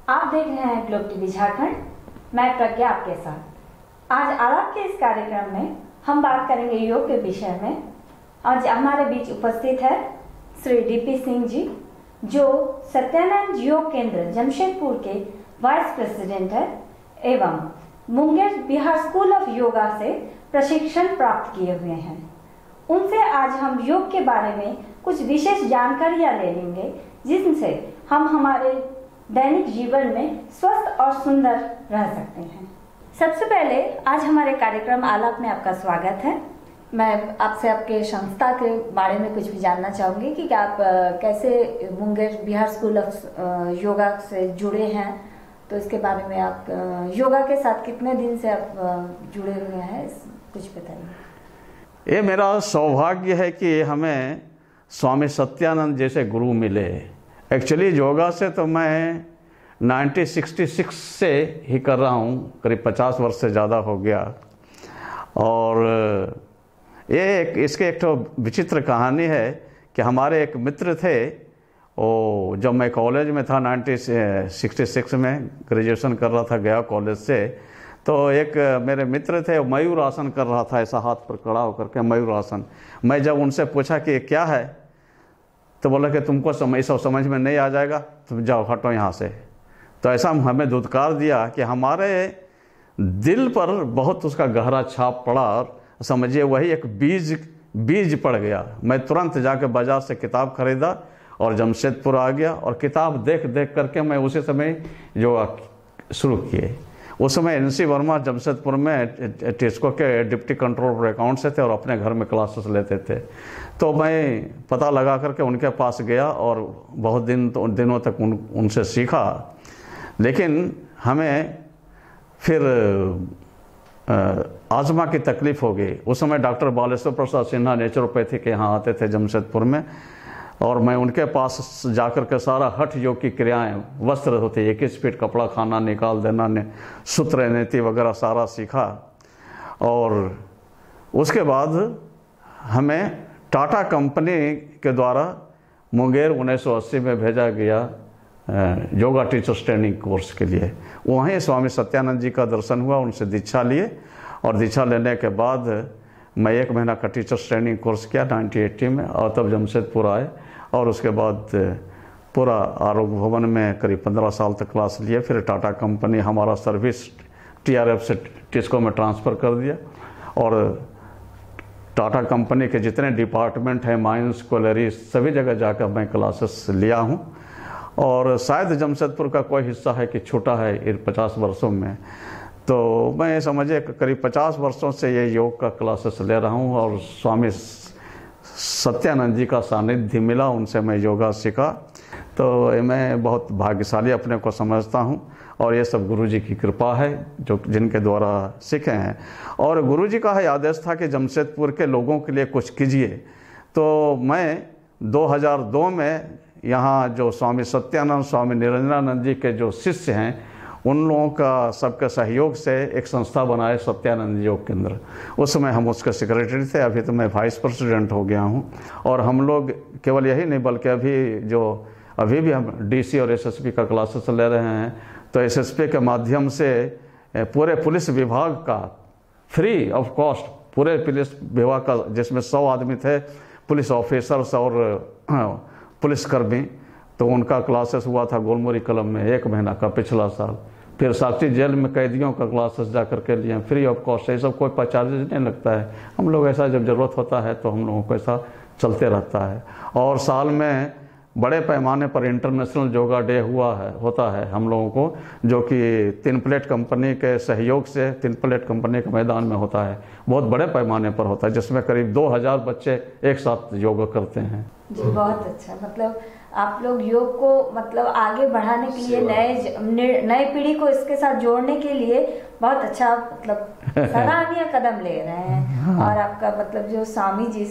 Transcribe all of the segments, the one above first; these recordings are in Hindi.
आप देख रहे हैं ग्लोब टीवी झारखंड। मैं प्रज्ञा आपके साथ। आज आलाप के इस कार्यक्रम में हम बात करेंगे योग के विषय में। आज हमारे बीच उपस्थित है श्री डीपी सिंह जी, जो सत्यानंद योग केंद्र जमशेदपुर के वाइस प्रेसिडेंट है एवं Munger Bihar school of yoga से प्रशिक्षण प्राप्त किए हुए हैं। उनसे आज हम योग के बारे में कुछ विशेष जानकारियां ले लेंगे, जिनसे हम हमारे दैनिक जीवन में स्वस्थ और सुंदर रह सकते हैं। सबसे पहले आज हमारे कार्यक्रम आलाप में आपका स्वागत है। मैं आपसे आपके संस्था के बारे में कुछ भी जानना चाहूँगी कि आप कैसे Munger Bihar school of yoga से जुड़े हैं, तो इसके बारे में आप योगा के साथ कितने दिन से आप जुड़े हुए हैं, कुछ बताइए। ये मेरा सौभाग्य है कि हमें स्वामी सत्यानंद जैसे गुरु मिले। एक्चुअली योगा से तो मैं 1966 से ही कर रहा हूँ, करीब 50 वर्ष से ज़्यादा हो गया। और इसके एक तो विचित्र कहानी है कि हमारे एक मित्र थे, वो जब मैं कॉलेज में था 1966 में ग्रेजुएशन कर रहा था गया कॉलेज से, तो एक मेरे मित्र थे, मयूर आसन कर रहा था, ऐसा हाथ पर खड़ा होकर के मयूर आसन। मैं जब उनसे पूछा कि क्या है, तो बोला कि तुमको समझ में नहीं आ जाएगा, तुम जाओ हटो यहाँ से। तो ऐसा हमें धुतकार दिया कि हमारे दिल पर बहुत उसका गहरा छाप पड़ा, और समझिए वही एक बीज पड़ गया। मैं तुरंत जाके बाज़ार से किताब खरीदा और जमशेदपुर आ गया, और किताब देख देख करके मैं उसी समय योगा शुरू किए। उस समय NC वर्मा जमशेदपुर में टिस्को के डिप्टी कंट्रोलर अकाउंट से थे और अपने घर में क्लासेस लेते थे। तो मैं पता लगा करके उनके पास गया और बहुत दिनों तक उनसे सीखा। लेकिन हमें फिर आजमा की तकलीफ़ हो गई। उस समय डॉक्टर बालेश्वर प्रसाद सिन्हा नेचुरोपैथी के यहाँ आते थे जमशेदपुर में, और मैं उनके पास जाकर के सारा हठ योग की क्रियाएं, वस्त्र होते 21 फीट कपड़ा, खाना निकाल देना, सूत्र नीति वगैरह सारा सीखा। और उसके बाद हमें टाटा कंपनी के द्वारा मुंगेर 1980 में भेजा गया योगा टीचर्स ट्रेनिंग कोर्स के लिए। वहीं स्वामी सत्यानंद जी का दर्शन हुआ, उनसे दीक्षा लिए, और दीक्षा लेने के बाद मैं 1 महीना का टीचर्स ट्रेनिंग कोर्स किया 1980 में, और तब जमशेदपुर आए। और उसके बाद पूरा आरोग्य भवन में करीब 15 साल तक क्लास लिए। फिर टाटा कंपनी हमारा सर्विस TRF से टिस्को में ट्रांसफ़र कर दिया, और टाटा कंपनी के जितने डिपार्टमेंट हैं, माइंस, क्वलरी, सभी जगह जाकर मैं क्लासेस लिया हूँ। और शायद जमशेदपुर का कोई हिस्सा है कि छूटा है इन 50 वर्षों में। तो मैं समझिए करीब 50 वर्षों से ये योग का क्लासेस ले रहा हूँ, और स्वामी सत्यानंद जी का सानिध्य मिला, उनसे मैं योगा सीखा। तो मैं बहुत भाग्यशाली अपने को समझता हूँ, और ये सब गुरु जी की कृपा है जो जिनके द्वारा सीखे हैं। और गुरु जी का है आदेश था कि जमशेदपुर के लोगों के लिए कुछ कीजिए। तो मैं 2002 में यहाँ जो स्वामी सत्यानंद, स्वामी निरंजनानंद जी के जो शिष्य हैं, उन लोगों का सबके सहयोग से एक संस्था बनाए, सत्यानंद योग केंद्र। उस समय हम उसके सेक्रेटरी थे। अभी तो मैं वाइस प्रेसिडेंट हो गया हूँ। और हम लोग केवल यही नहीं, बल्कि अभी भी हम DC और SSP का क्लासेस ले रहे हैं। तो SSP के माध्यम से पूरे पुलिस विभाग का फ्री ऑफ कॉस्ट, पूरे पुलिस विभाग का, जिसमें 100 आदमी थे पुलिस ऑफिसर्स और पुलिसकर्मी, तो उनका क्लासेस हुआ था गोलमुरी कलम में 1 महीना का पिछला साल। फिर साक्षी जेल में कैदियों का क्लासेस जा कर के लिए फ्री ऑफ कॉस्ट। ये सब कोई चार्जेज नहीं लगता है। हम लोग ऐसा जब ज़रूरत होता है तो हम लोगों को ऐसा चलते रहता है। और साल में बड़े पैमाने पर इंटरनेशनल योगा डे होता है हम लोगों को, जो कि 3 प्लेट कंपनी के सहयोग से 3 प्लेट कंपनी के मैदान में होता है। बहुत बड़े पैमाने पर होता है, जिसमें करीब 2000 बच्चे एक साथ योगा करते हैं। जी, बहुत अच्छा। मतलब आप लोग योग को मतलब आगे बढ़ाने के लिए, नए पीढ़ी को इसके साथ जोड़ने के लिए बहुत अच्छा मतलब सराहनीय कदम ले रहे हैं। और आपका मतलब जो स्वामी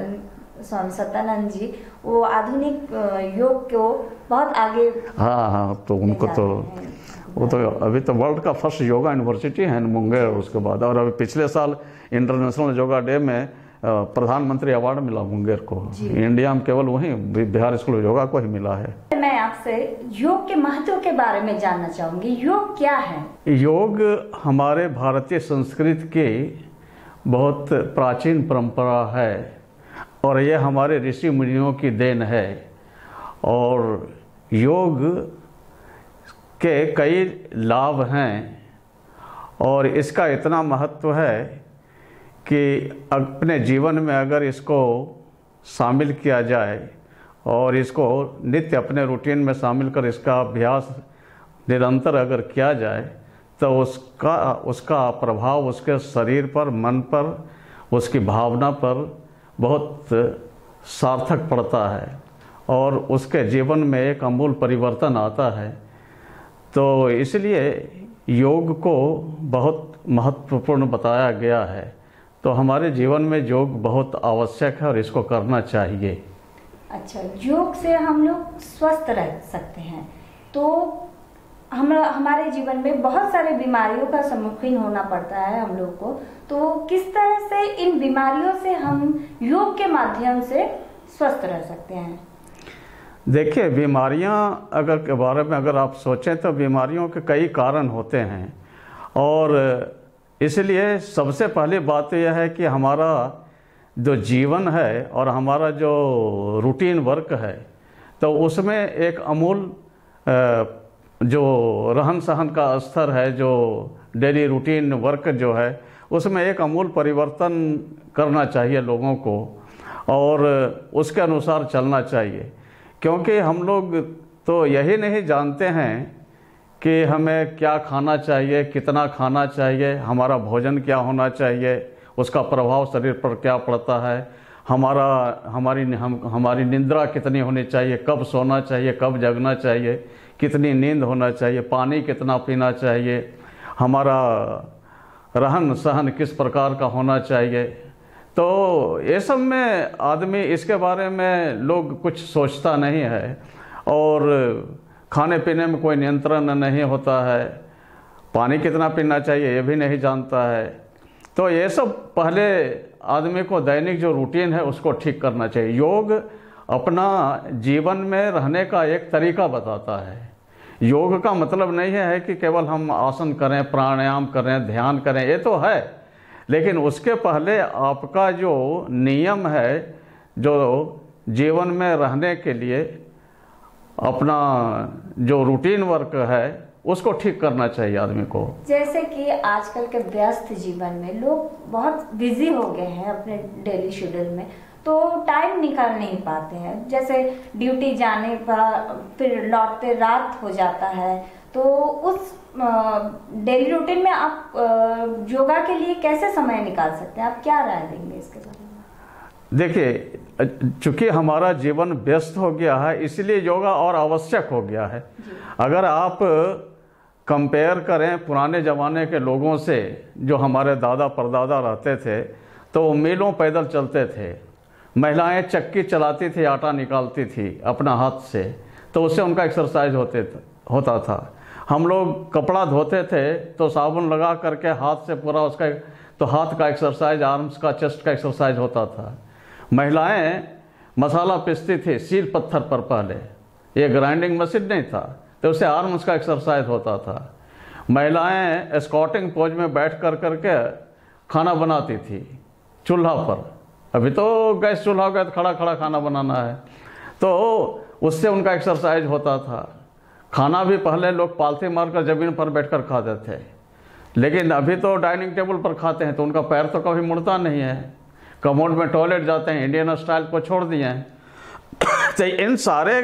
सत्यानंद जी, वो आधुनिक योग को बहुत आगे। हाँ, तो उनको तो वो तो अभी तो वर्ल्ड का फर्स्ट योगा यूनिवर्सिटी है मुंगेर। उसके बाद और अभी पिछले साल इंटरनेशनल योगा डे में प्रधानमंत्री अवार्ड मिला मुंगेर को। इंडिया में केवल वहीं बिहार स्कूल ऑफ योगा को ही मिला है। मैं आपसे योग के महत्व के बारे में जानना चाहूंगी, योग क्या है? योग हमारे भारतीय संस्कृति की बहुत प्राचीन परंपरा है और ये हमारे ऋषि मुनियों की देन है। और योग के कई लाभ हैं और इसका इतना महत्व है कि अपने जीवन में अगर इसको शामिल किया जाए और इसको नित्य अपने रूटीन में शामिल कर इसका अभ्यास निरंतर अगर किया जाए तो उसका प्रभाव उसके शरीर पर, मन पर, उसकी भावना पर बहुत सार्थक पड़ता है और उसके जीवन में एक अमूल परिवर्तन आता है। तो इसलिए योग को बहुत महत्वपूर्ण बताया गया है। तो हमारे जीवन में योग बहुत आवश्यक है और इसको करना चाहिए। अच्छा, योग से हम लोग स्वस्थ रह सकते हैं। तो हमारे जीवन में बहुत सारे बीमारियों का सम्मुखीन होना पड़ता है हम लोग को, तो किस तरह से इन बीमारियों से हम योग के माध्यम से स्वस्थ रह सकते हैं? देखिए, बीमारियां अगर के बारे में अगर आप सोचें तो बीमारियों के कई कारण होते हैं और इसलिए सबसे पहली बात तो यह है कि हमारा जो जीवन है और हमारा जो रूटीन वर्क है तो उसमें एक अमूल जो रहन सहन का स्तर है, जो डेली रूटीन वर्क जो है, उसमें एक अमूल परिवर्तन करना चाहिए लोगों को और उसके अनुसार चलना चाहिए। क्योंकि हम लोग तो यही नहीं जानते हैं कि हमें क्या खाना चाहिए, कितना खाना चाहिए, हमारा भोजन क्या होना चाहिए, उसका प्रभाव शरीर पर क्या पड़ता है, हमारी निद्रा कितनी होनी चाहिए, कब सोना चाहिए, कब जगना चाहिए, कितनी नींद होना चाहिए, पानी कितना पीना चाहिए, हमारा रहन सहन किस प्रकार का होना चाहिए। तो ये सब में आदमी इसके बारे में लोग कुछ सोचता नहीं है और खाने पीने में कोई नियंत्रण नहीं होता है, पानी कितना पीना चाहिए ये भी नहीं जानता है। तो ये सब पहले आदमी को दैनिक जो रूटीन है उसको ठीक करना चाहिए। योग अपना जीवन में रहने का एक तरीका बताता है। योग का मतलब नहीं है कि केवल हम आसन करें, प्राणायाम करें, ध्यान करें, ये तो है, लेकिन उसके पहले आपका जो नियम है, जो जीवन में रहने के लिए अपना जो रूटीन वर्क है उसको ठीक करना चाहिए आदमी को। जैसे कि आजकल के व्यस्त जीवन में लोग बहुत बिजी हो गए हैं अपने डेली शेड्यूल में, तो टाइम निकाल नहीं पाते हैं। जैसे ड्यूटी जाने पर फिर लौटते रात हो जाता है, तो उस डेली रूटीन में आप योगा के लिए कैसे समय निकाल सकते हैं? आप क्या राय देंगे इसके बारे में? देखिए, चूंकि हमारा जीवन व्यस्त हो गया है इसलिए योगा और आवश्यक हो गया है। अगर आप कंपेयर करें पुराने ज़माने के लोगों से, जो हमारे दादा परदादा रहते थे, तो मीलों पैदल चलते थे। महिलाएं चक्की चलाती थी, आटा निकालती थी अपना हाथ से, तो उससे उनका एक्सरसाइज होता था। हम लोग कपड़ा धोते थे तो साबुन लगा करके हाथ से पूरा उसका, तो हाथ का एक्सरसाइज, आर्म्स का, चेस्ट का एक्सरसाइज होता था। महिलाएं मसाला पीसती थी सील पत्थर पर, पहले ये ग्राइंडिंग मशीन नहीं था, तो उससे आर्म्स का एक्सरसाइज होता था। महिलाएं स्क्वाटिंग पोज में बैठ कर करके खाना बनाती थी चूल्हा पर। अभी तो गैस चूल्हा हो गया तो खड़ा खड़ा खाना बनाना है, तो उससे उनका एक्सरसाइज होता था। खाना भी पहले लोग पालथी मारकर ज़मीन पर बैठकर खाते थे, लेकिन अभी तो डाइनिंग टेबल पर खाते हैं, तो उनका पैर तो कभी मुड़ता नहीं है। कमोड में टॉयलेट जाते हैं, इंडियन स्टाइल को छोड़ दिए हैं। तो इन सारे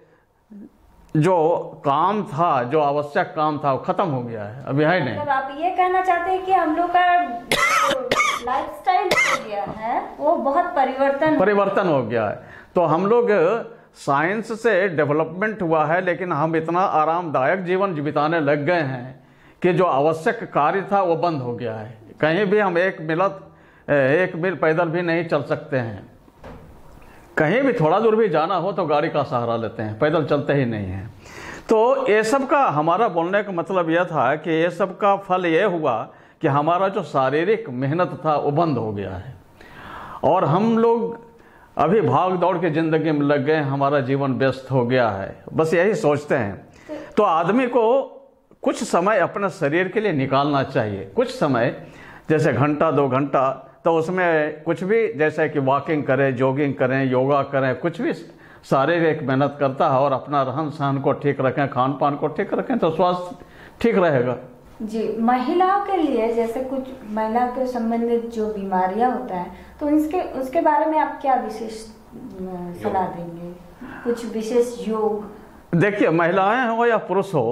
जो काम था, जो आवश्यक काम था, वो खत्म हो गया है, अभी है नहीं। मतलब आप ये कहना चाहते हैं कि हम लोग का लाइफस्टाइल हो गया है, वो बहुत परिवर्तन हो गया है। तो हम लोग साइंस से डेवलपमेंट हुआ है, लेकिन हम इतना आरामदायक जीवन बिताने लग गए हैं कि जो आवश्यक कार्य था वो बंद हो गया है। कहीं भी हम एक मील पैदल भी नहीं चल सकते हैं। कहीं भी थोड़ा दूर भी जाना हो तो गाड़ी का सहारा लेते हैं, पैदल चलते ही नहीं हैं। तो ये सब का हमारा बोलने का मतलब यह था कि ये सब का फल ये हुआ कि हमारा जो शारीरिक मेहनत था वो बंद हो गया है। और हम लोग अभी भाग दौड़ के ज़िंदगी में लग गए, हमारा जीवन व्यस्त हो गया है, बस यही सोचते हैं। तो आदमी को कुछ समय अपने शरीर के लिए निकालना चाहिए, कुछ समय, जैसे घंटा 2 घंटा, तो उसमें कुछ भी, जैसे कि वॉकिंग करें, जॉगिंग करें, योगा करें, कुछ भी शारीरिक मेहनत करता है और अपना रहन सहन को ठीक रखें, खान पान को ठीक रखें, तो स्वास्थ्य ठीक रहेगा। जी, महिलाओं के लिए जैसे कुछ महिला के संबंधित जो बीमारियां होता है, तो उसके बारे में आप क्या विशेष सलाह देंगे? कुछ विशेष योग? देखिए, महिलाएं हो या पुरुष हो,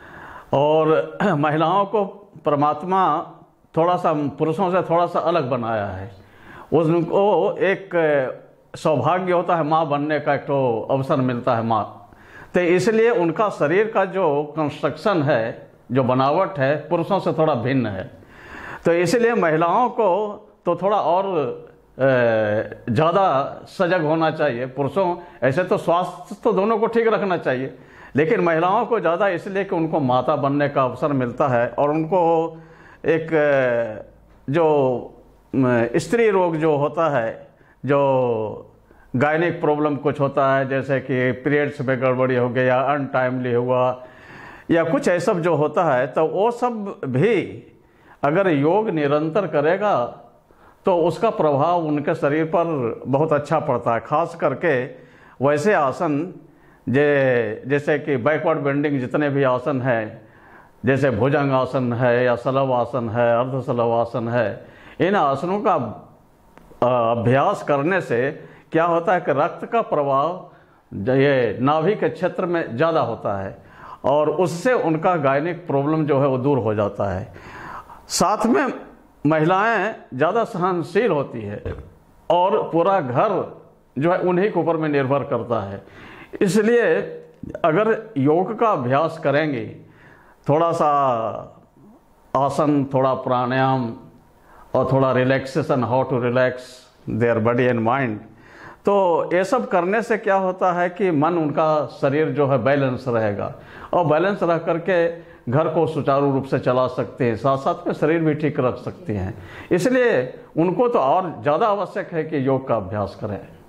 और महिलाओं को परमात्मा थोड़ा सा पुरुषों से थोड़ा सा अलग बनाया है। उनको एक सौभाग्य होता है माँ बनने का, एक तो अवसर मिलता है माँ, तो इसलिए उनका शरीर का जो कंस्ट्रक्शन है, जो बनावट है, पुरुषों से थोड़ा भिन्न है। तो इसलिए महिलाओं को तो थोड़ा और ज़्यादा सजग होना चाहिए। पुरुषों ऐसे तो स्वास्थ्य तो दोनों को ठीक रखना चाहिए, लेकिन महिलाओं को ज़्यादा इसलिए कि उनको माता बनने का अवसर मिलता है, और उनको एक जो स्त्री रोग जो होता है, जो गायनिक प्रॉब्लम कुछ होता है, जैसे कि पीरियड्स में गड़बड़ी हो गई या अनटाइमली हुआ या कुछ ऐसा जो होता है, तो वो सब भी अगर योग निरंतर करेगा तो उसका प्रभाव उनके शरीर पर बहुत अच्छा पड़ता है। खास करके वैसे आसन जैसे कि बैकवर्ड बेंडिंग जितने भी आसन हैं, जैसे भुजंग आसन है या सलव आसन है, अर्धसलव आसन है, इन आसनों का अभ्यास करने से क्या होता है कि रक्त का प्रवाह ये नाभि के क्षेत्र में ज़्यादा होता है, और उससे उनका गायनिक प्रॉब्लम जो है वो दूर हो जाता है। साथ में महिलाएं ज़्यादा सहनशील होती है, और पूरा घर जो है उन्हीं के ऊपर में निर्भर करता है। इसलिए अगर योग का अभ्यास करेंगे, थोड़ा सा आसन, थोड़ा प्राणायाम और थोड़ा relaxation, how to relax their body and mind, तो ये सब करने से क्या होता है कि मन, उनका शरीर जो है बैलेंस रहेगा, और बैलेंस रह करके घर को सुचारू रूप से चला सकते हैं, साथ साथ में शरीर भी ठीक रख सकते हैं। इसलिए उनको तो और ज़्यादा आवश्यक है कि योग का अभ्यास करें।